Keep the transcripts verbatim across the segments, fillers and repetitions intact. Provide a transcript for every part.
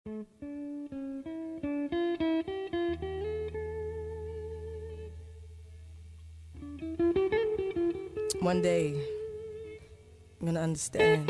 One day, I'm gonna understand.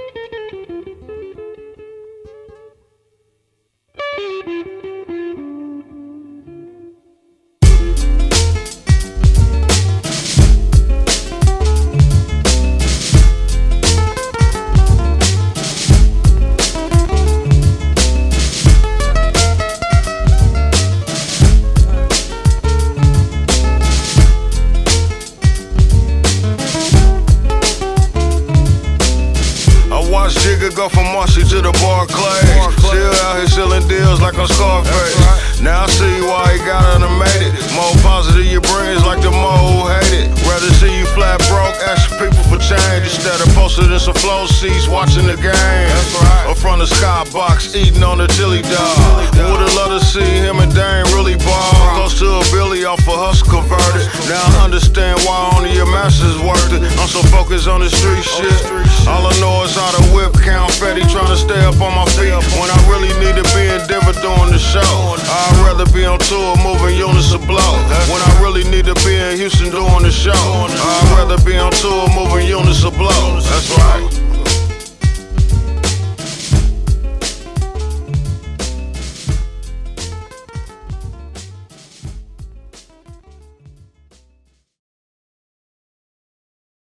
Go from Marcy to the Barclays. Still out here selling deals like I'm Scarface. Now I see why he got animated. More positive you bring is like the more who hate it. Rather see you flat broke, asking people for change, instead of posted in some flow seats watching the game. Or from the skybox eating on the chili dog. Would've loved to see him and Dane really ball. Close to a Billy off a hustle converted. Now I understand why only your masters worth it. I'm so focused on the street shit. All I know is how to whip confetti, trying to stay up on my feet when I really need to be in Denver doing the show. I'd rather be on tour moving units of blow when I really need to be in Houston doing the show. I'd rather be on tour moving units of blow. That's right.